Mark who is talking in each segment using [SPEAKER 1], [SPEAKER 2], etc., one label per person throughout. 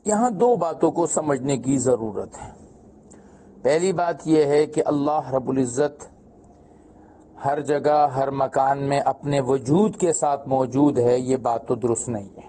[SPEAKER 1] یہاں دو باتوں کو سمجھنے کی ضرورت ہے۔ پہلی بات یہ ہے کہ اللہ رب العزت ہر جگہ ہر مکان میں اپنے وجود کے ساتھ موجود ہے، یہ بات تو درست نہیں ہے۔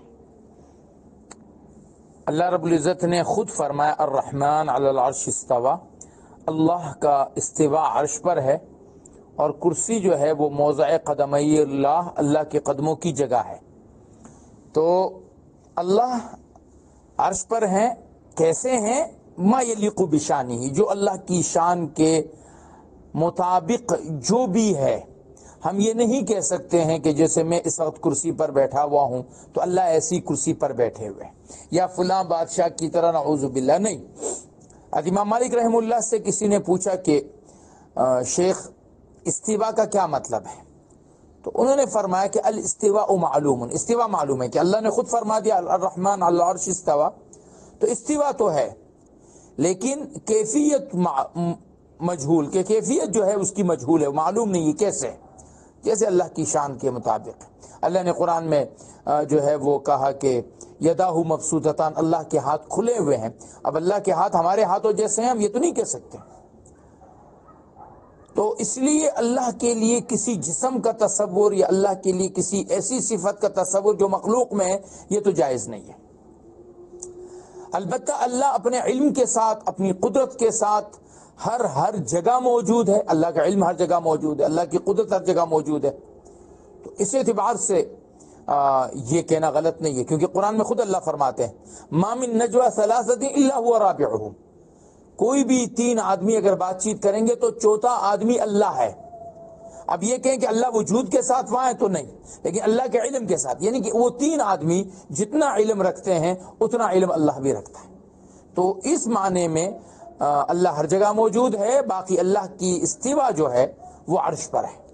[SPEAKER 1] اللہ رب العزت نے خود فرمایا الرحمن علی العرش استوى، اللہ کا استوا عرش پر ہے، اور کرسی جو ہے وہ موضع قدمی اللہ، اللہ کے قدموں کی جگہ ہے۔ تو اللہ عرش پر ہیں، کیسے ہیں؟ ما یلیق بشانہ، جو اللہ کی شان کے مطابق جو بھی ہے۔ ہم یہ نہیں کہہ سکتے ہیں کہ جیسے میں اس وقت کرسی پر بیٹھا ہوا ہوں تو اللہ ایسی کرسی پر بیٹھے ہوئے، یا فلاں بادشاہ کی طرح، نعوذ باللہ، نہیں۔ امام مالک رحمہ اللہ سے کسی نے پوچھا کہ شیخ استوا کا کیا مطلب ہے؟ تو انہوں نے فرمایا کہ الاستواء معلوم، استوا معلوم ہے کہ اللہ نے خود فرما دیا الرحمن علی العرش استوى، تو استوا تو ہے، لیکن کیفیت مجہول، کہ کیفیت جو ہے اس کی مجہول ہے، معلوم نہیں ہے کیسے، جیسے اللہ کی شان کے مطابق۔ اللہ نے قرآن میں جو ہے وہ کہا کہ یداہ مبسوطتان، اللہ کے ہاتھ کھلے ہوئے ہیں۔ اب اللہ کے ہاتھ ہمارے ہاتھوں جیسے ہیں، ہم یہ تو نہیں کہہ سکتے۔ تو اس لیے اللہ کے لیے کسی جسم کا تصور یا اللہ کے لیے کسی ایسی صفت کا تصور جو مخلوق میں ہے، یہ تو جائز نہیں ہے۔ البتہ اللہ اپنے علم کے ساتھ، اپنی قدرت کے ساتھ ہر جگہ موجود ہے، اللہ کا علم ہر جگہ موجود ہے، اللہ کی قدرت ہر جگہ موجود ہے۔ تو اس اعتبار سے یہ کہنا غلط نہیں ہے، کیونکہ قرآن میں خود اللہ فرماتے ہیں ما من نجوى ثلاثة الا هو رابعهم، کوئی بھی تین آدمی اگر بات چیت کریں گے تو چوتھا آدمی اللہ ہے۔ اب یہ کہیں کہ اللہ وجود کے ساتھ وہاں ہے تو نہیں، لیکن اللہ کے علم کے ساتھ، یعنی کہ وہ تین آدمی جتنا علم رکھتے ہیں اتنا علم اللہ بھی رکھتا ہے۔ تو اس معنی میں اللہ ہر جگہ موجود ہے، باقی اللہ کی استوا جو ہے وہ عرش پر ہے۔